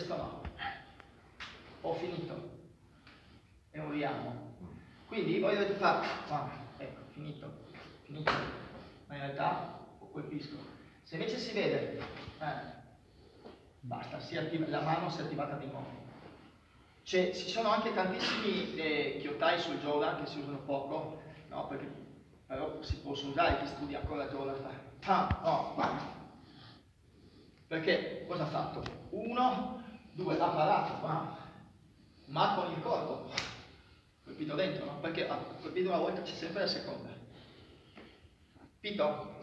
questo no. Ho finito. E moriamo. Quindi voi dovete fare, ecco, finito, ma in realtà colpisco. Se invece si vede, basta, la mano si è attivata di nuovo. Ci sono anche tantissimi chiottai sul Jola che si usano poco, no? Perché però si possono usare, chi studia ancora Jola perché cosa ha fatto? 1, 2, ha parato, ma con il corpo, colpito dentro, no? Perché ha colpito una volta, c'è sempre la seconda. Capito?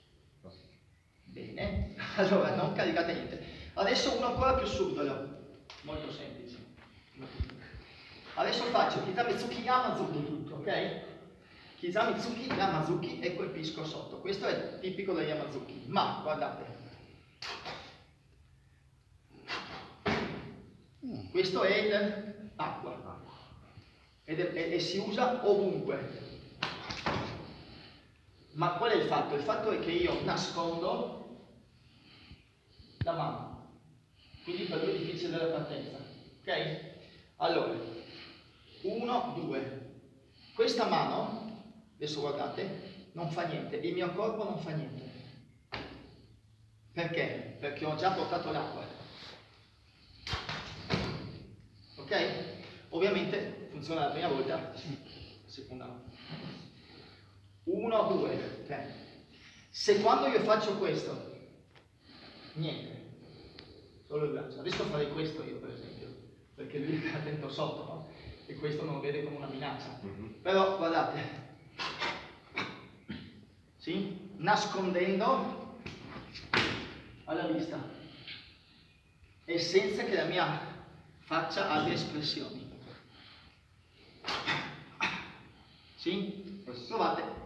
Bene, allora non caricate niente. Adesso uno ancora più subdolo, molto semplice. Adesso faccio Kizamitsuki Yamazuki tutto, ok? Kizamitsuki Yamazuki e colpisco sotto. Questo è tipico del Yamazuki, ma guardate. Questo è l'acqua e si usa ovunque. Ma qual è il fatto? Il fatto è che io nascondo la mano, quindi per lui è difficile la partenza, ok? Allora, 1, 2. Questa mano, adesso guardate, non fa niente, il mio corpo non fa niente. Perché? Perché ho già portato l'acqua. Ok? Ovviamente funziona la prima volta, la seconda no. 1, 2, 3. Se quando io faccio questo, niente, solo il braccio. Adesso farei questo io per esempio, perché lui è attento sotto, no? E questo non lo vede come una minaccia. Però guardate, sì? Nascondendo alla vista e senza che la mia faccia abbia espressioni. Sì? Provate.